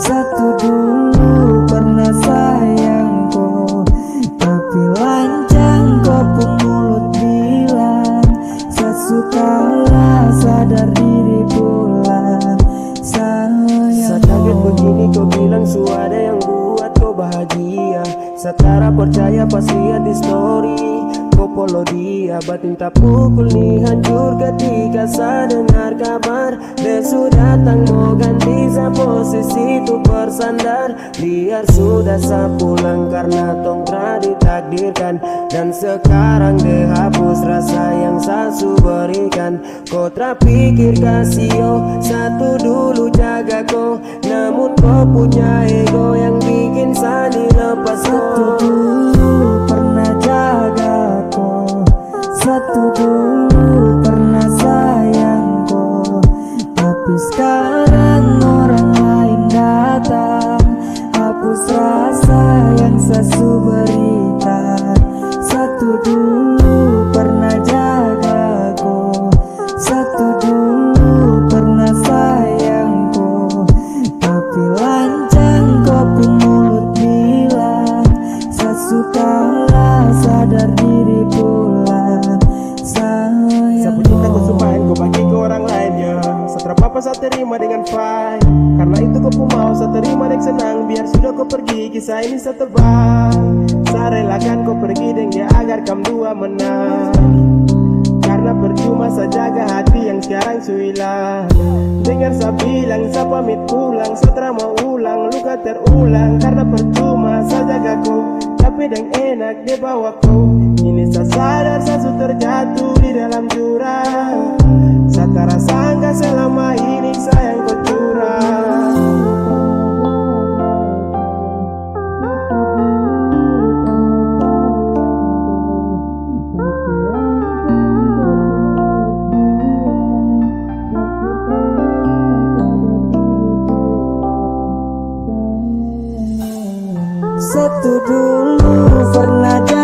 Satu dulu pernah sayang kau, tapi lancang kau pun mulut bilang. Sesukalah sadar diri pulang sayang. Saat kaget begini kau bilang suara yang buat kau bahagia. Setara percaya pas lihat di story kau follow dia. Batin tak pukul nih hancur ketika saya dengar kabar dia sudah datang mau ganti sa posisi itu bersandar. Biar sudah sa pulang karena tongkra ditakdirkan. Dan sekarang dia hapus rasa yang sa berikan. Kau terpikir kasih satu dulu jaga kau, namun kau punya ego yang bikin sa dilepas kau. Satu dulu pernah jaga kau, satu dulu pernah sayang kau, tapi sekarang orang lain datang hapus rasa yang saya berikan. Satu dulu pernah jaga kau, satu dulu pernah sayang kau, tapi lancang kau pun mulut bilang. Sesukalah sadar diri pulang sayang. Sapu cinta kau sumpahin kau bagi ke orang lainnya. Setelah apa saya terima dengan fine. Karena itu kau pun mau saya terima dengan senang. Biar sudah kau pergi kisah ini saya tebang. Saya relakan kau pergi dengan dia agar kamu dua menang. Karena percuma saya jaga hati yang sekarang suhilang. Dengar saya bilang saya pamit pulang. Setelah mau ulang luka terulang. Karena percuma saya jaga kau, tapi yang enak dia bawa kau. Ini saya sadar saya sudah terjatuh di dalam jurang. Saya tak sangka selama ini sayang kau curang. Satu dulu pernah